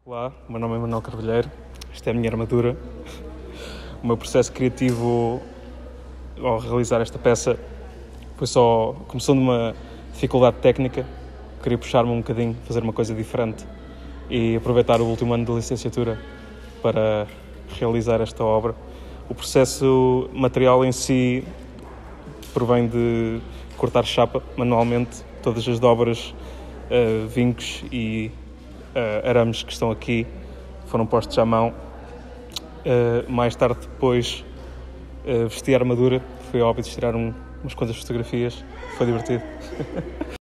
Olá, o meu nome é Manuel Carvalheiro, esta é a minha armadura. O meu processo criativo ao realizar esta peça começou numa dificuldade técnica, queria puxar-me um bocadinho, fazer uma coisa diferente e aproveitar o último ano de licenciatura para realizar esta obra. O processo material em si provém de cortar chapa manualmente, todas as dobras, vincos e arames que estão aqui foram postos à mão. Mais tarde, depois, vesti a armadura, fui ao Óbidos tirar umas quantas fotografias, foi divertido.